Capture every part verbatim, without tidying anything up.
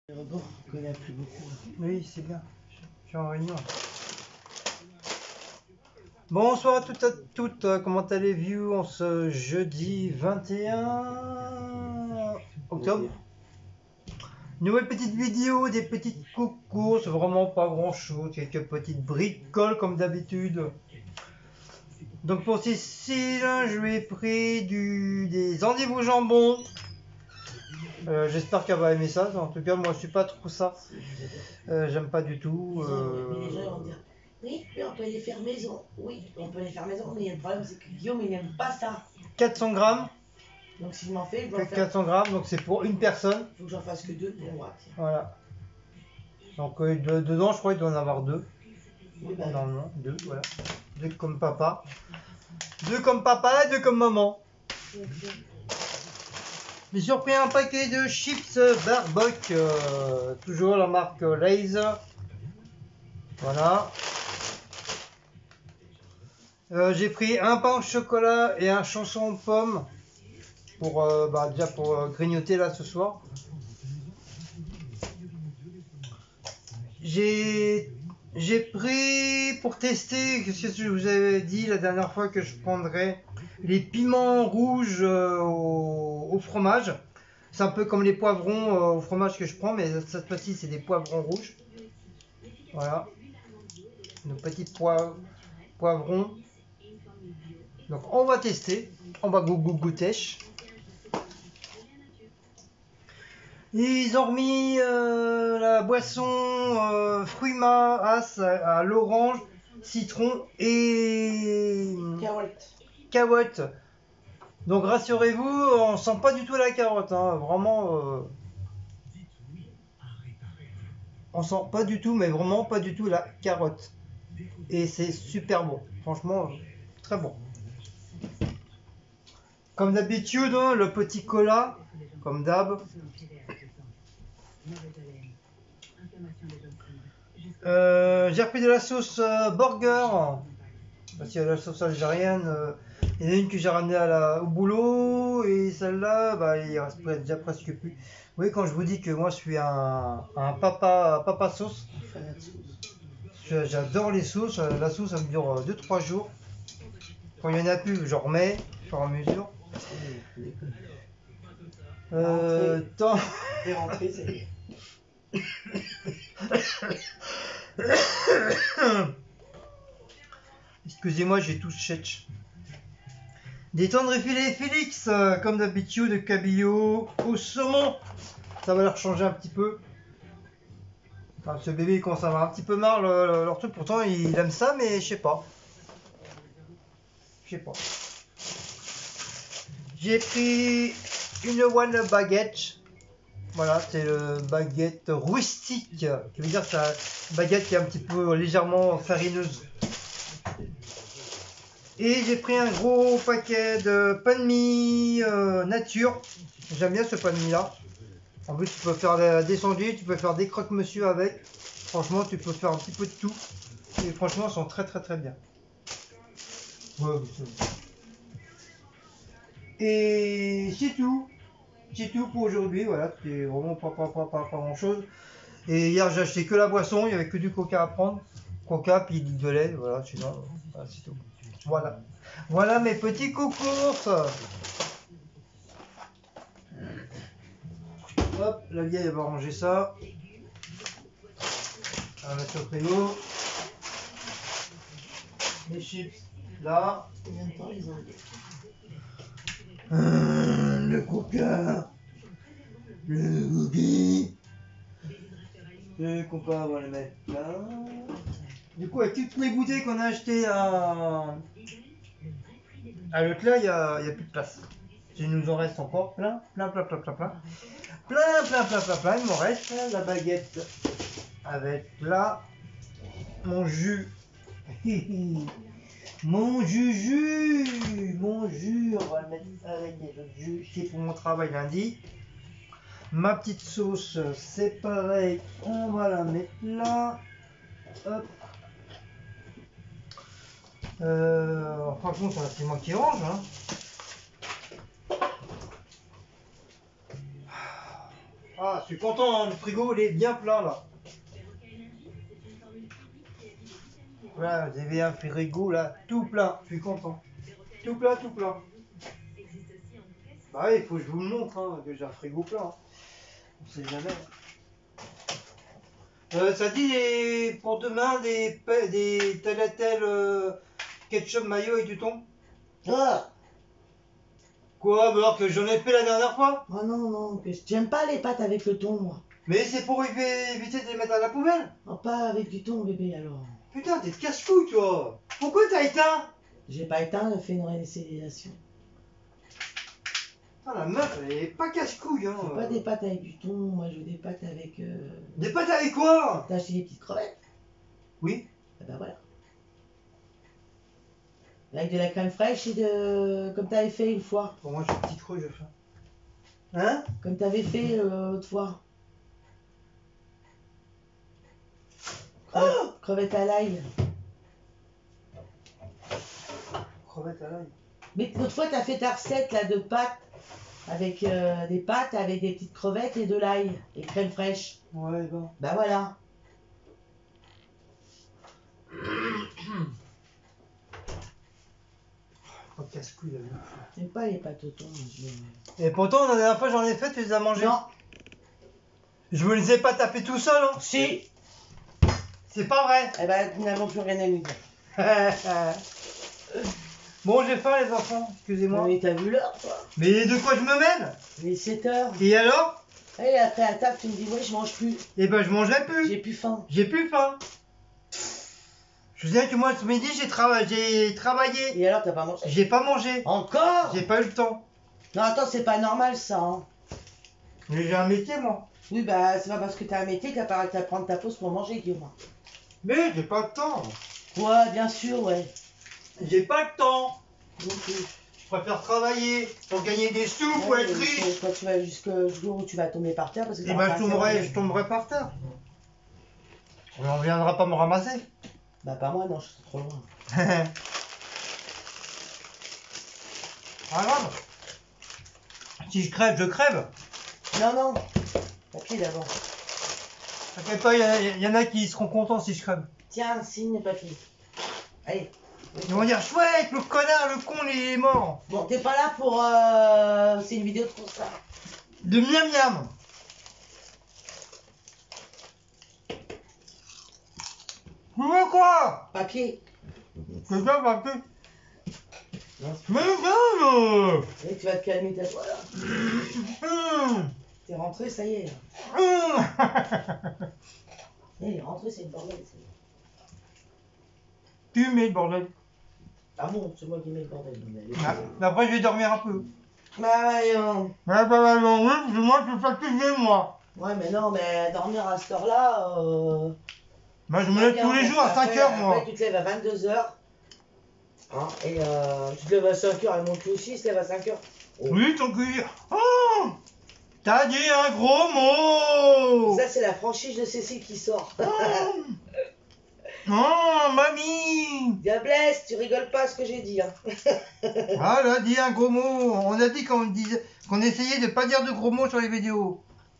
Bon, on connaît plus beaucoup. Oui, c'est bien. Je suis en réunion. Bonsoir à toutes et à toutes. Comment allez-vous en ce jeudi vingt et un octobre? Nouvelle petite vidéo, des petites coucous, c'est vraiment pas grand chose, quelques petites bricoles comme d'habitude. Donc pour Cécile, je lui ai pris du, des endives au jambon. Euh, J'espère qu'elle va aimer ça. En tout cas, moi je suis pas trop ça. Euh, J'aime pas du tout. Euh... Mais les gens vont dire oui, mais on peut les faire maison. Oui, on peut les faire maison, mais le problème c'est que Guillaume il n'aime pas ça. quatre cents grammes. Donc s'il m'en fait, il doit en faire. quatre cents grammes, donc c'est pour une personne. Il faut que j'en fasse que deux pour moi. Tiens. Voilà. Donc euh, de, dedans, je crois qu'il doit en avoir deux. Oui, bah, Normalement, deux, voilà. Deux comme papa. Deux comme papa et deux comme maman. J'ai surpris un paquet de chips Barbuck, euh, toujours la marque Lay's. Voilà. Euh, J'ai pris un pain au chocolat et un chanson aux pommes pour euh, bah, déjà pour euh, grignoter là ce soir. J'ai j'ai pris pour tester ce que je vous avais dit la dernière fois que je prendrais les piments rouges euh, au, au fromage. C'est un peu comme les poivrons euh, au fromage que je prends, mais cette fois-ci c'est des poivrons rouges. Voilà. Nos petits poivres, poivrons. Donc on va tester. On va go go goûter. Ils ont remis euh, la boisson euh, fruits mas à, à l'orange, citron et carotte. carotte. Donc rassurez-vous, on sent pas du tout la carotte, hein. Vraiment. Euh, on sent pas du tout, mais vraiment pas du tout la carotte. Et c'est super bon, franchement, très bon. Comme d'habitude, hein, le petit cola, comme d'hab. Euh, j'ai repris de la sauce euh, burger, parce qu'il y a la sauce algérienne. Euh, il y en a une que j'ai ramenée à la, au boulot, et celle-là, bah, il reste déjà presque plus. Oui, quand je vous dis que moi je suis un, un papa, papa sauce, j'adore les sauces. La sauce, ça me dure deux trois jours. Quand il n'y en a plus, j'en remets au fur et à mesure. Euh, tant... Les rentrées, c'est. Excusez-moi, j'ai tout sèche. Des tendres filets Félix, euh, comme d'habitude, de cabillaud au saumon. Ça va leur changer un petit peu. Enfin, ce bébé il commence à avoir un petit peu marre le, le, leur truc. Pourtant, il aime ça, mais je sais pas. Je sais pas. J'ai pris une one baguette. Voilà, c'est le baguette rustique, qui veut dire que c'est une baguette qui est un petit peu légèrement farineuse. Et j'ai pris un gros paquet de pain de mie euh, nature. J'aime bien ce pain de mie là. En plus, tu peux faire des sandwichs, tu peux faire des croque-monsieur avec. Franchement, tu peux faire un petit peu de tout. Et franchement, ils sont très très très bien. Ouais, et c'est tout. C'est tout pour aujourd'hui. Voilà, c'est vraiment pas, pas, pas, pas, pas grand chose. Et hier, j'ai acheté que la boisson. Il n'y avait que du coca à prendre. Coca, puis de lait. Voilà, sinon, voilà, c'est tout. Voilà. Voilà mes petits coucours. Hop, la vieille elle va ranger ça. On va mettre sur le frigo. Les chips là. Combien de temps ils ont? Euh, le coca. Le cookie. Le coca, on va le mettre là. Du coup, avec toutes les bouteilles qu'on a achetées à, à Leclerc, il n'y a, y a plus de place. Il nous en reste encore plein, plein, plein, plein, plein, plein. Plein, plein, plein, plein, plein. Il m'en reste la baguette avec là mon jus. Mon jus, mon jus, on va le mettre avec le jus, c'est pour mon travail lundi. Ma petite sauce, c'est pareil, on va la mettre là. Hop. Euh, franchement, c'est moi qui range. Hein. Ah, je suis content, hein, le frigo il est bien plein là. Voilà, vous avez un frigo là, tout plein, je suis content. Tout plein, tout plein. Bah oui, il faut que je vous le montre, hein, que j'ai un frigo plein. Hein. On sait jamais. Euh, ça dit des, pour demain des, des tel à tel euh, ketchup, mayo et du thon. Ah, Quoi, bah alors que j'en ai fait la dernière fois? oh non, non, que j'aime pas les pâtes avec le thon, moi. Mais c'est pour évi- éviter de les mettre à la poubelle. Oh, pas avec du thon, bébé, alors. Putain, t'es de casse-couille, toi. Pourquoi t'as éteint? J'ai pas éteint, j'ai fait une réinitialisation. Putain, la meuf, elle est pas casse-couille, hein. C'est pas des pâtes avec du thon, moi je veux des pâtes avec... Euh... Des pâtes avec quoi? T'as acheté des petites crevettes? Oui. Ah bah voilà. Avec de la crème fraîche et de... Comme t'avais fait une fois. Pour moi, je suis petit creux, je fais. Hein? Comme t'avais fait euh, l'autre fois. Crevette, oh crevette à l'ail. Crevette à l'ail. Mais l'autre fois, t'as fait ta recette là de pâtes. Avec euh, des pâtes, avec des petites crevettes et de l'ail. Et crème fraîche. Ouais, bon. Bah voilà. Oh, casse-couille, la meuf. J'aime pas les pâtes au thon. Je... Et pourtant, la dernière fois, j'en ai fait, tu les as mangées. Non. Je me les ai pas tapés tout seul, hein. Si. C'est pas vrai. Eh ben, nous n'avons plus rien à nous dire. Bon, j'ai faim, les enfants, excusez-moi. Mais t'as vu l'heure, toi? Mais de quoi je me mène? Il est sept heures. Et alors? Et après à table, tu me dis, ouais, je mange plus. Eh ben, je mangerai plus. J'ai plus faim. J'ai plus faim. Je vous dis que moi, ce midi, j'ai trava j'ai travaillé. Et alors, t'as pas mangé? J'ai pas mangé. Encore? J'ai pas eu le temps. Non, attends, c'est pas normal, ça. Hein. Mais j'ai un métier, moi. Oui, bah, c'est pas parce que t'as un métier que t'as pas arrêté de prendre ta pause pour manger, Guillaume. Mais j'ai pas le temps. Ouais, bien sûr, ouais. J'ai pas le temps. Ok. Je préfère travailler pour gagner des sous, pour Ouais, être mais riche. Quand tu vas jusqu'au jour où tu vas tomber par terre, parce que Et t'auras ben, pas je assez tomberai, mangé. je tomberai par terre. On viendra pas me ramasser. Bah, pas moi, non, je suis trop loin. Pas grave. Si je crève, je crève. Non, non. Papier d'abord. T'inquiète pas, il y, y en a qui seront contents si je crève. Tiens, signe papier. Allez. Ils vont dire chouette, le connard, le con, il est mort. Bon, t'es pas là pour... Euh... C'est une vidéo de constat. De miam miam. Tu veux quoi? Papier. C'est ça, papier. Non, Mais non. et tu vas te calmer ta toi là. Hum. T'es rentré, ça y est. Hum. Il est rentré, c'est le bordel. c'est- Tu mets le bordel. Ah bon, c'est moi qui mets le bordel. mais allez. Ah, mais après, je vais dormir un peu. Bah ouais, hein. Ouais, bah, bah, bah, oui, moi, je suis fatigué, moi. Ouais, mais non, mais dormir à cette heure-là... Euh... Moi, je me lève tous les jours à cinq heures, moi. Après, tu te lèves à vingt-deux heures. Hein, et euh, tu te lèves à cinq heures, et mon cul aussi, il se lève à cinq heures. Oh. Oui, ton cul. Oh, t'as dit un gros mot. Ça, c'est la franchise de Cécile qui sort. Oh, oh, mamie. Diablesse, tu rigoles pas à ce que j'ai dit. Hein. Ah, elle a dit un gros mot. On a dit qu'on disait, qu'on essayait de pas dire de gros mots sur les vidéos.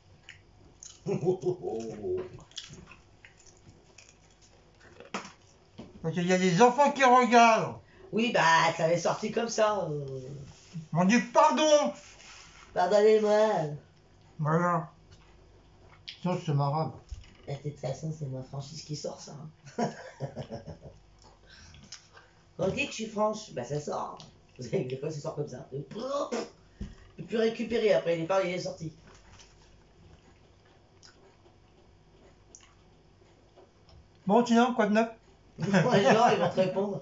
Parce qu'il y a des enfants qui regardent. Oui, bah, ça avait sorti comme ça. Euh... On dit pardon. Pardonnez-moi. Voilà. Ça, c'est marrant. De toute façon, c'est ma franchise qui sort ça. Hein. Quand on dit que je suis franche, bah ça sort. Vous savez, des fois, ça sort comme ça. Je peux plus récupérer après, il est pas, il est sorti. Bon, sinon, quoi de neuf? Ouais, genre, ils vont te répondre.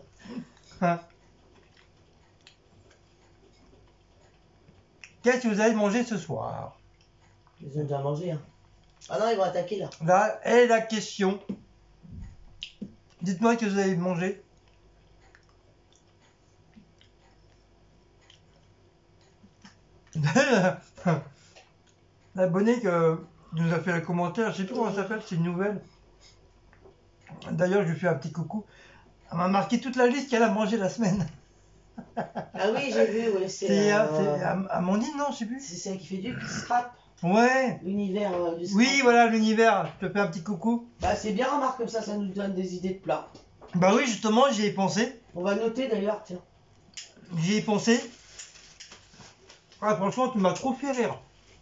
Qu'est-ce que vous allez manger ce soir? Ils ont déjà mangé. Hein. Ah non, ils vont attaquer là. Là est la question. Dites-moi que vous avez mangé. L'abonné que nous a fait le commentaire, je sais plus comment ça s'appelle, c'est une nouvelle. D'ailleurs, je lui fais un petit coucou. Elle m'a marqué toute la liste qu'elle a mangé la semaine. Ah oui, j'ai vu, oui, c'est. C'est Euh... euh, Amandine, non, je sais plus. C'est celle qui fait du scrap. Ouais. L'univers euh, du Oui, Scrap. voilà, l'univers. Je te fais un petit coucou. Bah c'est bien, remarque, comme ça, ça nous donne des idées de plats. Bah oui, justement, j'y ai pensé. On va noter d'ailleurs, tiens. J'y ai pensé. Ah, franchement, tu m'as trop fait rire.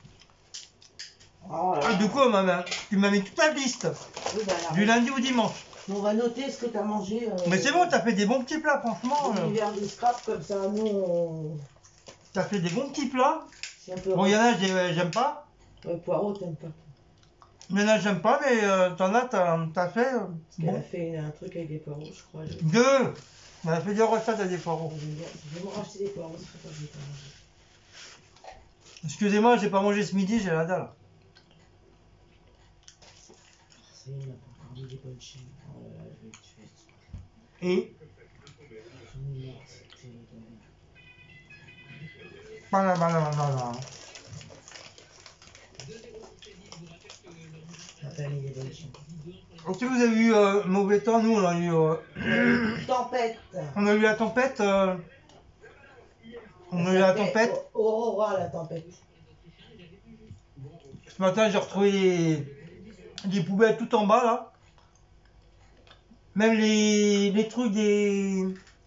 Oh là là. Ah, de quoi, maman? Tu m'as mis toute la liste. Oui, bah, là, Du lundi au dimanche. on va noter ce que t'as mangé. Euh, Mais c'est bon, t'as fait des bons petits plats, franchement. euh. L'univers du Scrap, comme ça, nous, on... T'as fait des bons petits plats. c'est un peu... Bon, il y en a, j'ai- j'aime pas. Ouais, poireau, t'aimes pas. Il y en a, j'aime pas, mais euh, t'en as, t'as t'as fait. euh, Parce qu'elle bon. a fait un truc avec des poireaux, je crois. Je... Deux. On a fait des recettes à des poireaux. J'aime bien. Je vais me racheter des poireaux, c'est pas que je vais pas manger. Excusez-moi, j'ai pas mangé ce midi, j'ai la dalle. Ça y est, on a pas encore mis des bonnes chaînes. Oh là là, je vais le tuer. Et J'en ai marre, c'est terrible. Voilà, voilà, voilà, voilà. On a pas mis des bonnes chaînes. Si vous avez eu euh, mauvais temps, nous on a eu, euh, Tempête. on a eu la tempête. euh, on a eu la tempête. Aurora, la tempête. Ce matin, j'ai retrouvé les, les poubelles tout en bas là. Même les, les trucs des.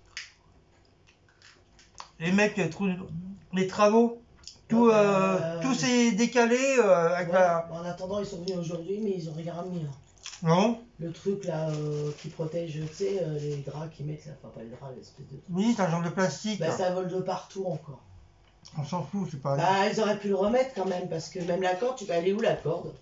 Les mecs, les, trucs- les travaux. Tout, Ouais, euh, bah, tout s'est décalé euh, avec Ouais, la. En attendant, ils sont venus aujourd'hui, mais ils ont rien remis. Là. Non. Le truc là euh, qui protège, tu sais, euh, les draps qu'ils mettent là, enfin pas les draps, l'espèce de. Oui, c'est un genre de plastique. Bah ça vole de partout encore. On s'en fout, c'est pas. Bah ils auraient pu le remettre quand même, parce que même la corde, tu peux aller où la corde?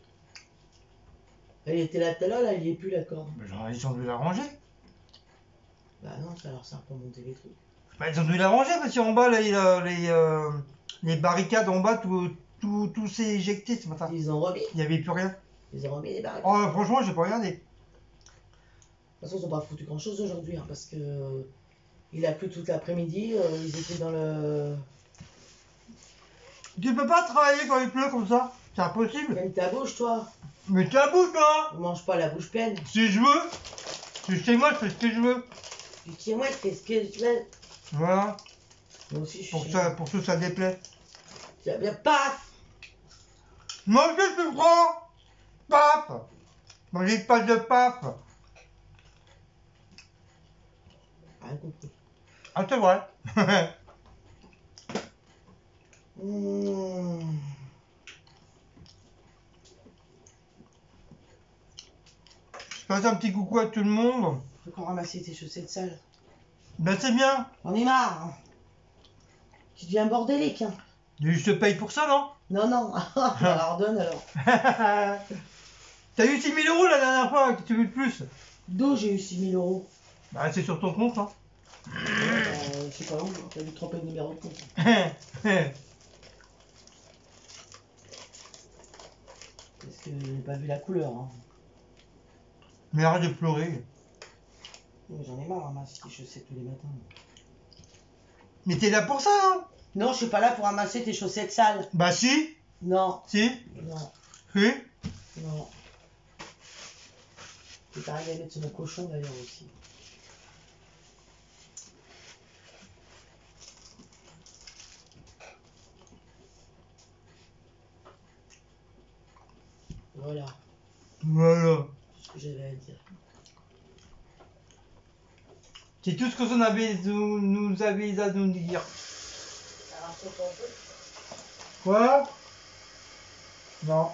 Elle était là tout à l'heure, là, il n'y est plus la corde. Mais genre, ils ont dû la ranger. Bah non, ça leur sert pour monter les trucs. Bah, ils ont dû la ranger parce qu'en bas, là, il, euh, les, euh, les barricades en bas, tout, tout, tout s'est éjecté ce matin. Ils ont remis, Il n'y avait plus rien. ils ont remis les barrières. Oh, franchement, j'ai pas regardé. De toute façon, ils n'ont pas foutu grand chose aujourd'hui, hein, parce que euh, il a plu toute l'après-midi, euh, ils étaient dans le. Tu peux pas travailler quand il pleut comme ça. C'est impossible. Même ta bouche, toi. Mais tu la bouche, toi. On mange pas la bouche pleine. Si je veux. Si chez moi, je fais ce que je veux. Tu sais, moi, tu fais ce que tu veux. Voilà. Moi aussi, je suis. Pour ça, pour que ça déplaît. Tu vas bien, paf. Moi, je suis franc. Paf. Manger pas de paf. Rien compris. Ah, c'est vrai. Mmh. Je passe un petit coucou à tout le monde. Faut qu'on ramasse tes chaussettes sales. Ben, c'est bien. J'en ai marre. Hein. Tu deviens bordélique. Hein. Je te paye pour ça, non? Non, non. Alors donne alors. T'as eu six mille euros la dernière fois, que tu veux de plus? D'où j'ai eu six mille euros? Bah, c'est sur ton compte, hein. Euh, je sais pas où. T'as dû te tromper de numéro de compte. Parce que j'ai pas vu la couleur. Hein. Mais arrête de pleurer. J'en ai marre de ramasser tes chaussettes tous les matins. Mais t'es là pour ça, hein? Non, je suis pas là pour ramasser tes chaussettes sales. Bah si, Non. si, Non. si. Non. C'est arrivé à mettre sur mon cochon d'ailleurs aussi. Voilà. Voilà. C'est ce que j'avais à dire. C'est tout ce que vous avez, nous, nous avez à nous dire. Alors, ça fait un peu. Quoi? Non.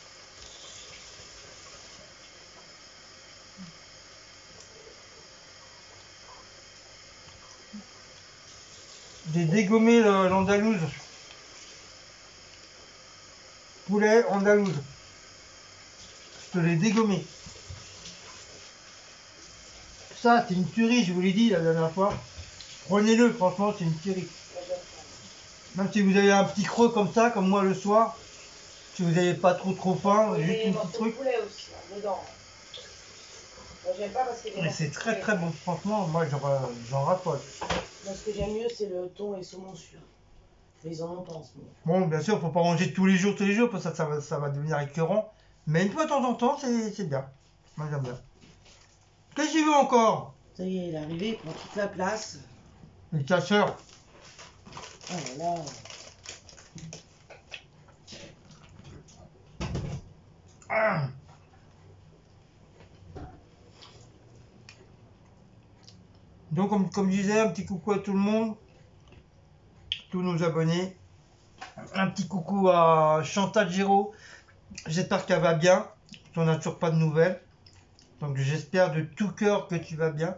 J'ai dégommé le- l'andalouse. Poulet andalouse. Je te l'ai dégommé. Ça, c'est une tuerie, je vous l'ai dit la dernière fois. Prenez-le, franchement, c'est une tuerie. Même si vous avez un petit creux comme ça, comme moi le soir, si vous n'avez pas trop trop faim, Oui, juste mais un morceaux petit de truc. poulet aussi, hein, dedans. Moi, j'aime pas parce que les Mais morceaux c'est de très poulet- très bon, franchement, moi j'en j'en raffole. Moi, ce que j'aime mieux, c'est le thon et le saumon sûr. Mais ils en ont pas en ce moment. Bon, bien sûr, faut pas manger tous les jours, tous les jours, parce que ça, ça, va, ça va devenir écœurant. Mais une fois de temps en temps, c'est c'est bien. Moi j'aime bien. Qu'est-ce qu'il veut encore? Ça y est, il est arrivé, il prend toute la place. Les casseurs. Oh là là. Ah. Donc comme, comme je disais, un petit coucou à tout le monde, tous nos abonnés. Un petit coucou à Chantal Giraud. J'espère qu'elle va bien. On n'a toujours pas de nouvelles. Donc j'espère de tout cœur que tu vas bien.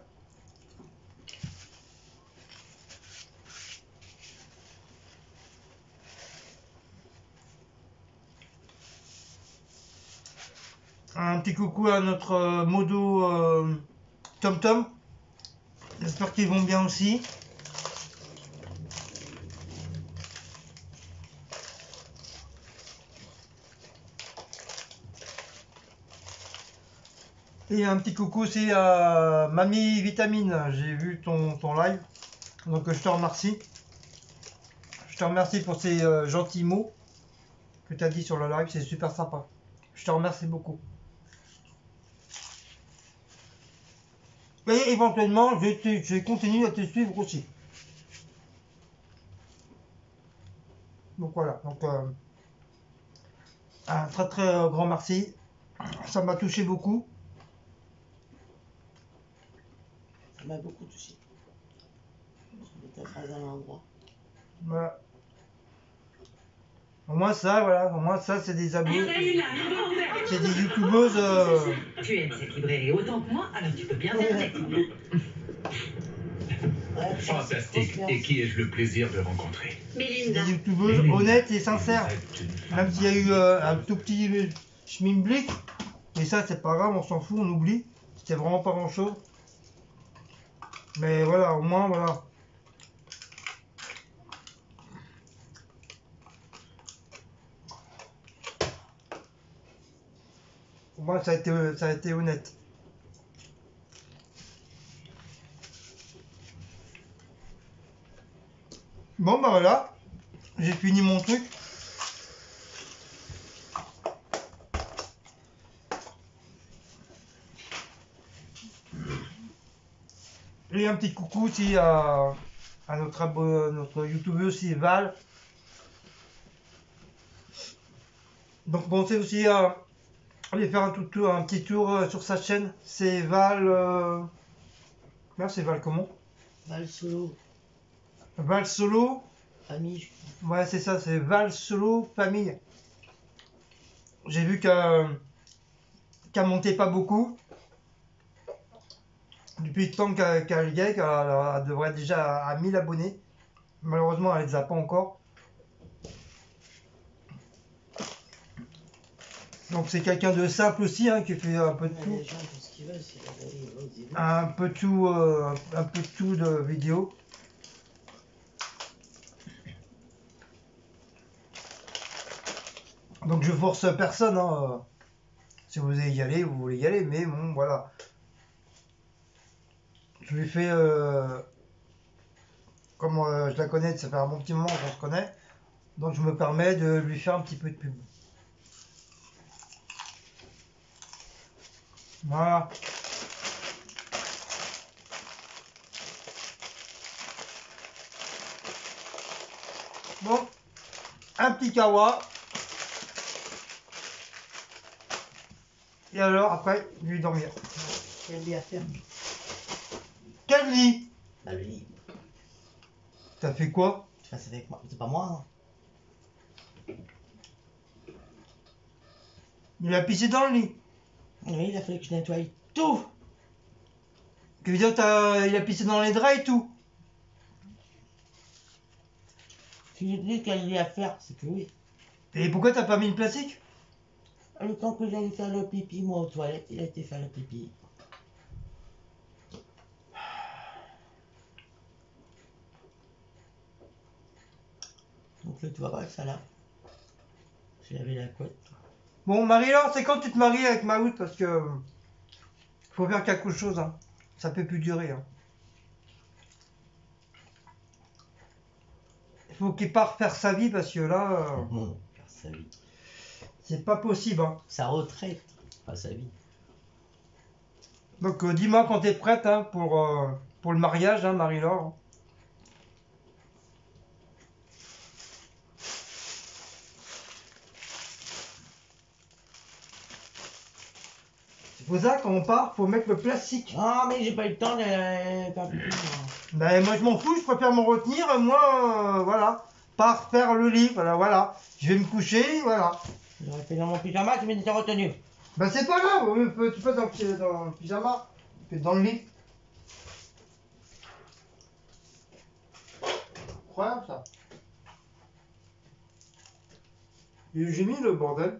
Un petit coucou à notre euh, modo euh, Tom Tom. J'espère qu'ils vont bien aussi. Et un petit coucou aussi à Mamie Vitamine. J'ai vu ton, ton live. Donc je te remercie. Je te remercie pour ces euh, gentils mots que tu as dit sur le live. C'est super sympa. Je te remercie beaucoup. Et éventuellement, je, te, je continue à te suivre aussi. Donc voilà. Donc, euh, un très très euh, grand merci. Ça m'a touché beaucoup. Ça m'a beaucoup touché. Je mets ta phrase à l'endroit. Voilà. Au moins ça, voilà. Au moins ça, c'est des abonnés. C'est des youtubeuses. Euh... Tu aimes cette librairie autant que moi, alors tu peux bien faire avec. Ouais, Fantastique. Et qui ai-je le plaisir de rencontrer? Mélinda. Des youtubeuses honnêtes et sincères. Même s'il y a eu euh, un tout petit schmimblick. Mais ça, c'est pas grave, on s'en fout, on oublie. C'était vraiment pas grand chose. Mais voilà, au moins, voilà. Au moins, ça a été, ça a été honnête. Bon, bah voilà. J'ai fini mon truc. Et un petit coucou aussi à, à notre, abo- notre youtubeuse aussi, Val. Donc pensez aussi à aller faire un, tout, tour- un petit tour euh, sur sa chaîne. C'est Val... Euh... Là, c'est Val comment? Val Solo, Val Solo. famille. Ouais, c'est ça, c'est Val Solo Famille. J'ai vu qu'elle qu'elle montait pas beaucoup. Depuis le temps qu'elle qu'elle gagne, qu'elle elle devrait être déjà à mille abonnés. Malheureusement, elle les a pas encore. Donc c'est quelqu'un de simple aussi, hein, qui fait un peu de Ouais, tout. les gens font ce qu'ils veulent, c'est la vérité, ils vont dire. Un peu tout, euh, un peu tout de vidéo. Donc je force personne, hein. Si vous voulez y aller, vous voulez y aller, mais bon, voilà. Je lui fais, euh, comme euh, je la connais, ça fait un bon petit moment qu'on se connaît, donc je me permets de lui faire un petit peu de pub. Voilà. Bon, un petit kawa. Et alors, après, je vais dormir. Quel lit à faire? Quel lit? Bah, le lit. T'as fait quoi? Tu fasses avec moi. C'est pas moi, hein. Il a pissé dans le lit. Oui, il a fallu que je nettoie tout. Tu veux dire, t'as- il a pissé dans les draps et tout? Si je dis quel lit à faire, c'est que oui. Et pourquoi t'as pas mis le plastique? Le temps que j'allais faire le pipi, moi, aux toilettes, il a été faire le pipi. Donc le toit, ça là. J'ai lavé la couette. Bon, Marie-Laure, c'est quand tu te maries avec Maout? Parce que faut faire quelque chose, hein. Ça peut plus durer, hein. Il faut qu'il parte faire sa vie parce que là, euh, Non, faire sa vie. c'est pas possible, hein. Sa retraite, pas sa vie. Donc euh, dis-moi quand t'es prête, hein, pour, euh, pour le mariage, hein, Marie-Laure. pour ça, quand on part, faut mettre le plastique. Ah, mais j'ai pas eu le temps de faire pipi, moi. Ben, moi, je m'en fous, je préfère m'en retenir. Moi, euh, voilà. Pas refaire le lit, voilà, voilà. Je vais me coucher, voilà. J'aurais fait dans mon pyjama, tu m'étais retenu. Ben, c'est pas grave, tu peux, tu peux dans, le- dans le pyjama, que dans le lit. Incroyable, ça. Et j'ai mis le bordel.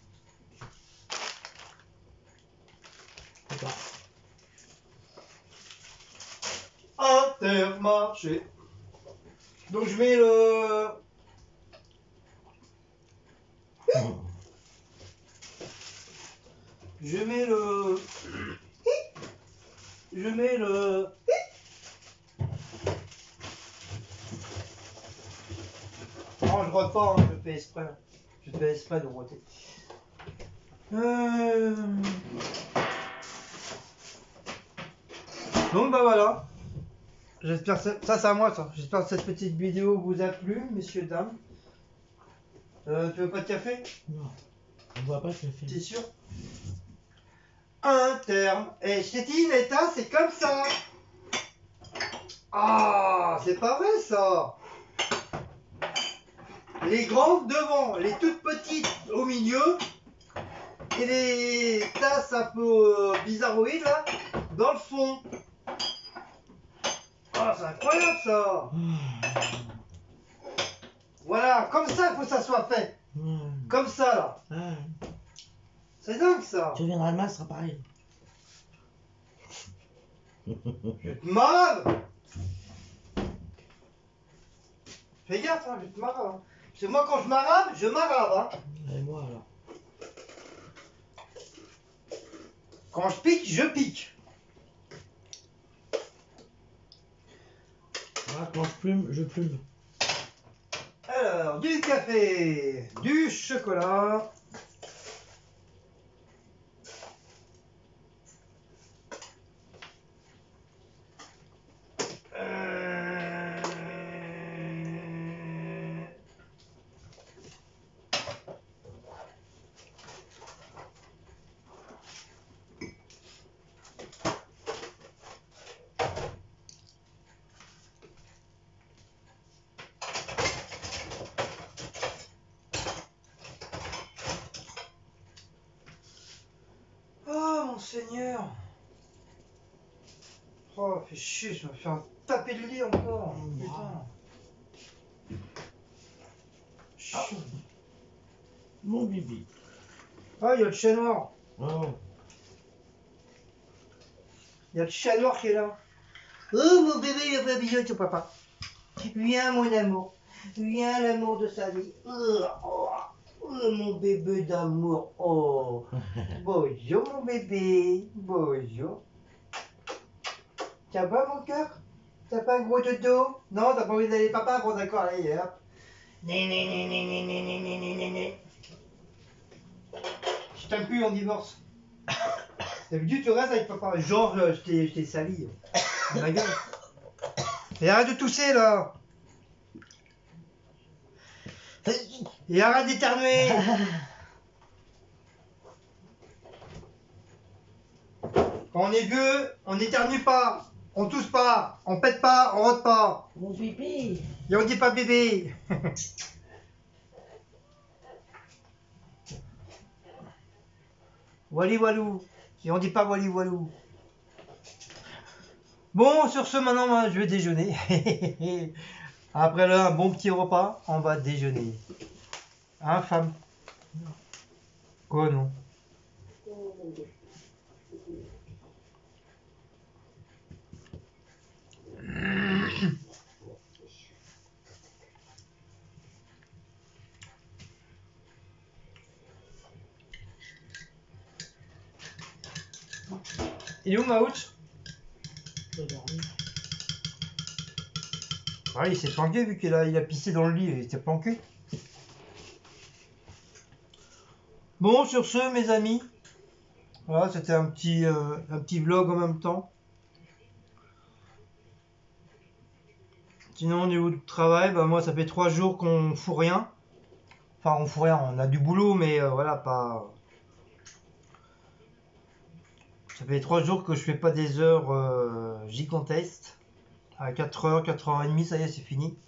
Intermarché. Donc je mets le... Je mets le... Je mets le... Non, je rote pas, hein, je fais exprès. Je fais exprès de roter. Euh... Donc bah voilà. J'espère que ça c'est à moi ça. J'espère que cette petite vidéo vous a plu, messieurs dames. Euh, tu veux pas de café? Non, on voit pas ce que T'es fait. sûr? Un terme. Et je t'ai dit, l'état c'est comme ça. Ah, c'est pas vrai ça. Les grandes devant, les toutes petites au milieu. Et les tasses un peu euh, bizarroïdes là, dans le fond. Ah, c'est incroyable ça. Voilà, comme ça il faut que ça soit fait. Mmh. Comme ça là. Ah. C'est dingue ça. Tu reviendras demain, ce sera pareil. Je te marave. Fais gaffe, hein, je te marave. Hein. Parce que moi quand je marave, je marave. Hein. Et moi alors. Quand je pique, je pique. Voilà, quand je plume, je plume. Alors, du café, du chocolat. Euh... Oh mon Seigneur. Oh, fait chier, je vais me faire taper le lit encore. Mmh. Putain. Ah. Mon bibi. Ah, il y a le chat noir. Oh. Il y a le chat noir qui est là. Oh mon bébé, il a pas besoin de ton papa. Viens mon amour. Viens l'amour de sa vie. Oh, oh, oh, mon bébé d'amour. Oh. Bonjour mon bébé. Bonjour. Ça va mon cœur? T'as pas un gros dodo? Non, t'as pas envie d'aller papa? Bon d'accord, allez hop. Né, né, né, né, né, né, né, né, né, né, né. Je t'aime plus, on divorce. D'habitude tu restes avec papa. Genre, euh, je t'ai je t'ai sali. De ma gueule. Et arrête de tousser là. Et arrête d'éternuer. Quand on est vieux, on n'éternue pas. On tousse pas. On pète pas. On rote pas. Mon bibi. Et on dit pas bébé. Wally walou. Et on dit pas wally walou. Bon, sur ce, maintenant, moi, je vais déjeuner. Après là, un bon petit repas, on va déjeuner. Hein, femme? Oh non. Il est où Maout? Je vais dormir. Ah, il s'est planqué vu qu'il a, il a pissé dans le lit et il s'est planqué. Bon, sur ce, mes amis, voilà, c'était un petit, euh, un petit vlog en même temps. Sinon, au niveau du travail, bah, moi, ça fait trois jours qu'on fout rien. Enfin, on fout rien, on a du boulot, mais euh, voilà, pas... Ça fait trois jours que je fais pas des heures euh, J-Contest. À quatre heures, quatre heures trente, ça y est, c'est fini.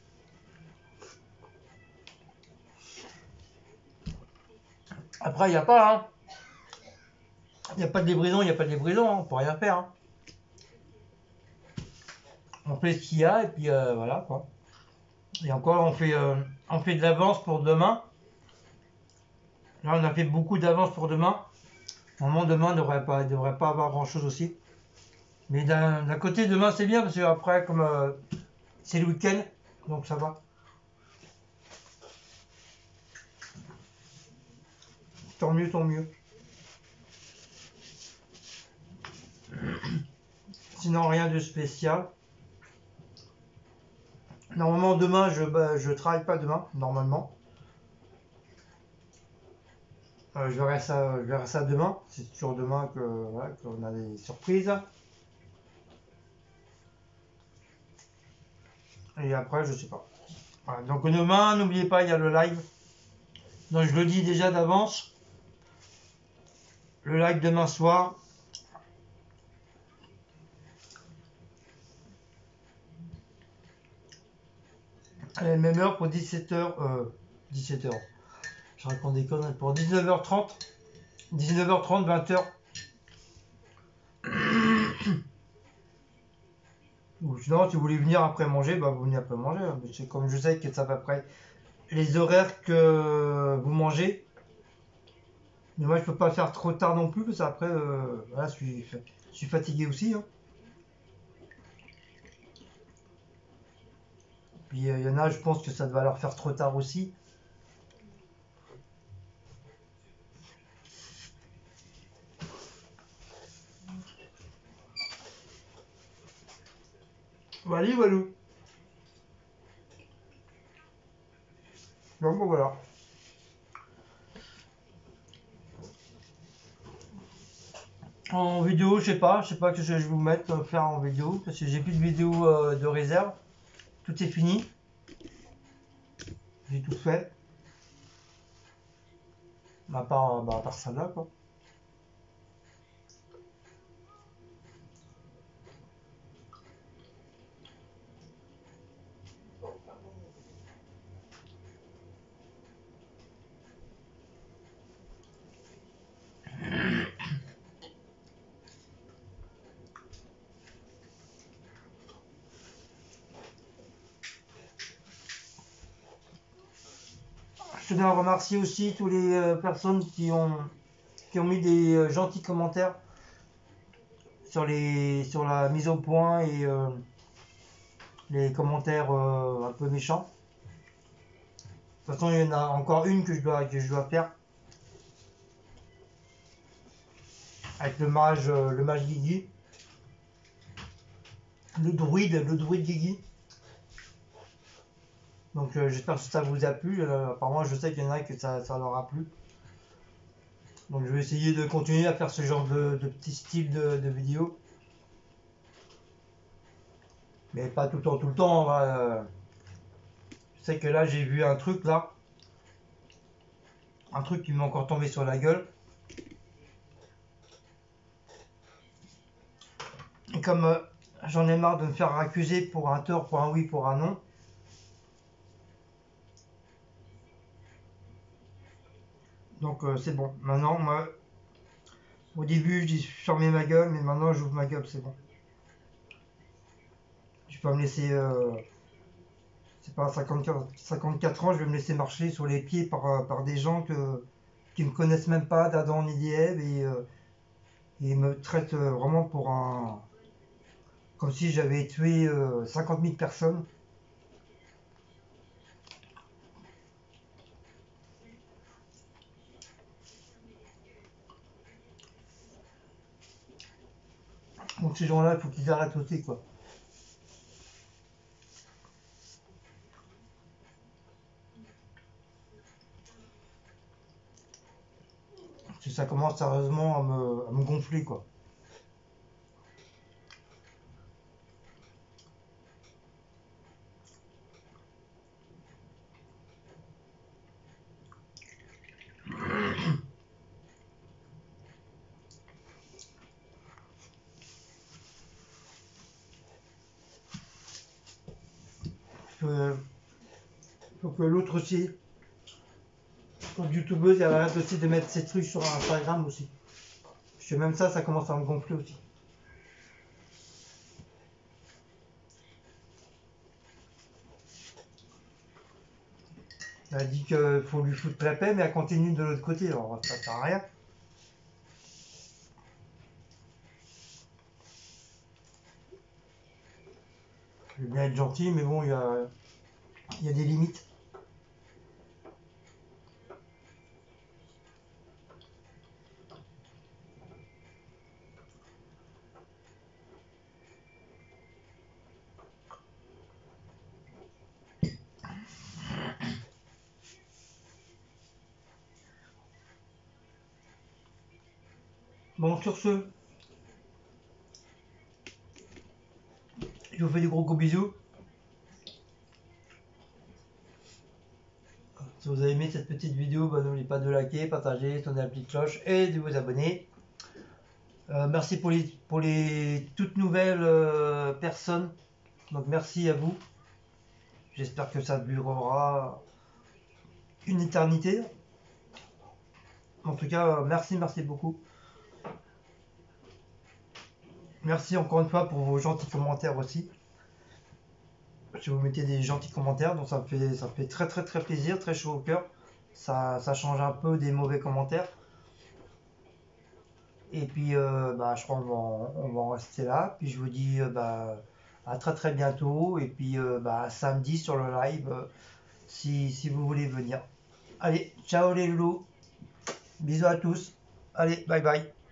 Après, il n'y a pas, hein. Il n'y a pas de livraison, il n'y a pas de livraison, hein. On peut rien faire. Hein. On fait ce qu'il y a et puis euh, voilà quoi. Et encore, on fait, euh, on fait de l'avance pour demain. Là, on a fait beaucoup d'avance pour demain. Normalement, demain, ne devrait pas, devrait pas avoir grand chose aussi. Mais d'un côté, demain, c'est bien parce que après, comme euh, c'est le week-end, donc ça va. Tant mieux, tant mieux. Sinon, rien de spécial. Normalement, demain, je bah, je travaille pas demain, normalement. Euh, je verrai ça, je verrai ça demain. C'est toujours demain que voilà, qu'on a des surprises. Et après, je sais pas. Voilà, donc demain, n'oubliez pas, il y a le live. Donc je le dis déjà d'avance. Le live demain soir. À la même heure pour dix-sept heures. Euh, dix-sept heures. Je raconte des conneries. Pour dix-neuf heures trente. dix-neuf heures trente, vingt heures. Ou sinon, si vous voulez venir après manger, bah vous venez après manger. C'est comme je sais que ça va après les horaires que vous mangez. Mais moi, je peux pas faire trop tard non plus parce qu'après, euh, voilà, je suis, je suis fatigué aussi. Hein. Puis il euh, y en a, je pense que ça va leur faire trop tard aussi. Voilà, voilà. Donc bon, voilà. En vidéo, je sais pas, je sais pas que je vais vous mettre euh, faire en vidéo parce que j'ai plus de vidéo euh, de réserve. Tout est fini. J'ai tout fait. À part, bah, à part celle-là, quoi. Je tenais à remercier aussi toutes les euh, personnes qui ont, qui ont mis des euh, gentils commentaires sur, les, sur la mise au point et euh, les commentaires euh, un peu méchants. De toute façon, il y en a encore une que je dois, que je dois faire. Avec le mage, euh, le mage Guigui. Le druide, le druide Guigui. Donc euh, j'espère que ça vous a plu. Euh, apparemment, je sais qu'il y en a que ça, ça leur a plu. Donc je vais essayer de continuer à faire ce genre de, de petit style de, de vidéo. Mais pas tout le temps, tout le temps. Euh, je sais que là, j'ai vu un truc là. Un truc qui m'est encore tombé sur la gueule. Et comme euh, j'en ai marre de me faire accuser pour un tort, pour un oui, pour un non. Donc euh, c'est bon. Maintenant, moi, au début, je dis fermer ma gueule, mais maintenant, j'ouvre ma gueule, c'est bon. Je peux me laisser, euh, c'est pas cinquante-quatre, cinquante-quatre ans, je vais me laisser marcher sur les pieds par, euh, par des gens que, qui me connaissent même pas d'Adam ni d'Ève et, euh, et me traitent euh, vraiment pour un, comme si j'avais tué euh, cinquante mille personnes. Donc ces gens-là, il faut qu'ils arrêtent aussi, quoi. Parce que ça commence sérieusement à me, à me gonfler, quoi. que, faut que l'autre aussi, l'autre youtubeuse, elle arrête aussi de mettre ses trucs sur Instagram aussi. Parce que même ça, ça commence à me gonfler aussi. Elle a dit qu'il faut lui foutre la paix, mais elle continue de l'autre côté, alors ça sert à rien. Je veux bien être gentil, mais bon, il y a, il y a des limites. Bon, sur ce, je vous fais des gros gros bisous. Si vous avez aimé cette petite vidéo, bah, n'oubliez pas de liker, partager, tourner la petite cloche et de vous abonner. Euh, merci pour les, pour les toutes nouvelles euh, personnes. Donc merci à vous. J'espère que ça durera une éternité. En tout cas, merci, merci beaucoup. Merci encore une fois pour vos gentils commentaires aussi. Si vous mettez des gentils commentaires, donc ça me fait, ça me fait très très très plaisir, très chaud au cœur. Ça, ça change un peu des mauvais commentaires. Et puis, euh, bah, je crois qu'on va, en- on va en rester là. Puis je vous dis euh, bah, à très très bientôt. Et puis euh, bah, samedi sur le live, euh, si, si vous voulez venir. Allez, ciao les loulous. Bisous à tous. Allez, bye bye.